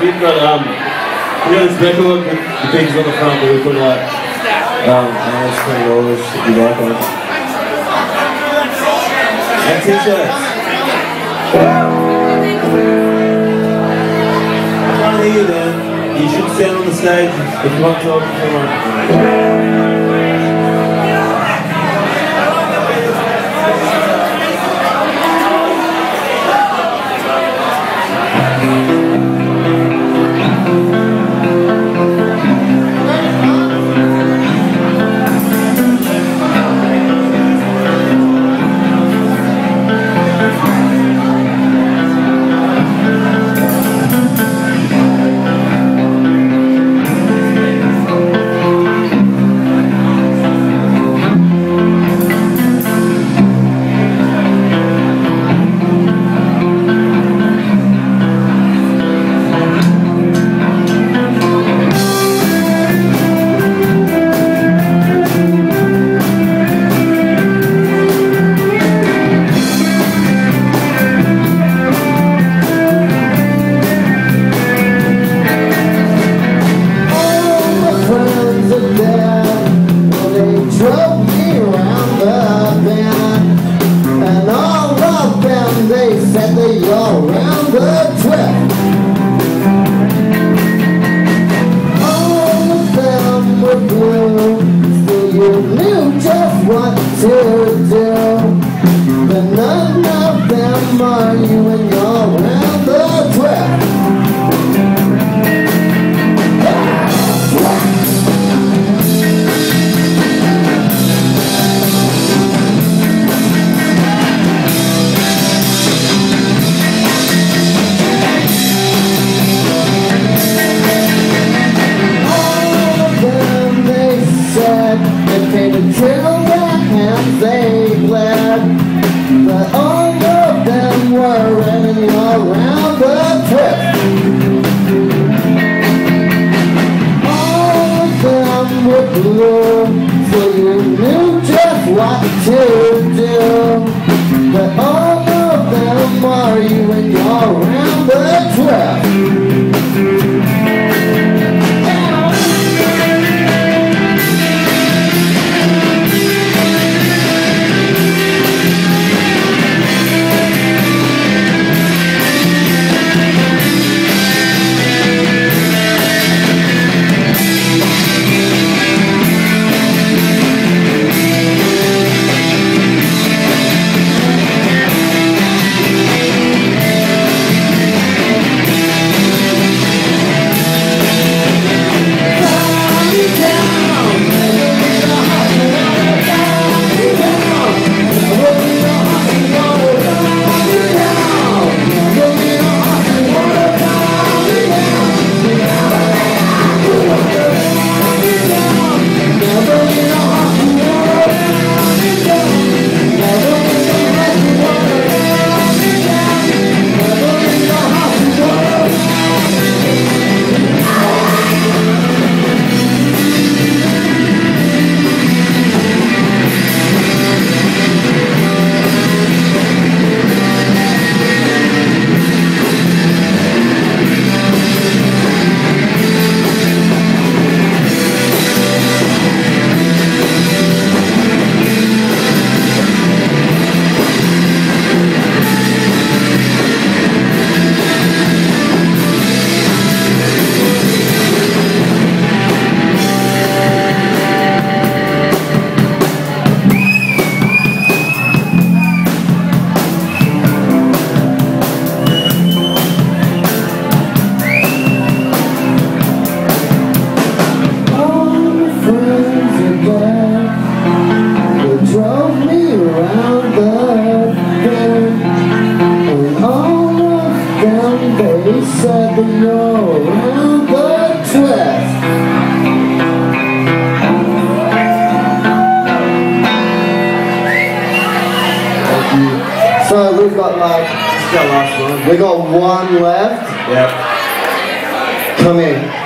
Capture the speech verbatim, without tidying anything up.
we've got um, we got this record with the things on the front where we put like um, hours, twenty dollars if you like on it, and t-shirts. I can't hear you then. You should stand on the stage if you want to talk to someone. What to do, but none of them are you when you're around the trip. All of them, they said, they paid a trill. They bled, but all of them were running around the trip. All of them were blue, so you knew just what to do. But all of them are you when you're around the trip. They said that you're around the twist. So we've got like, this is our last one. We got one left. Yep. Come in.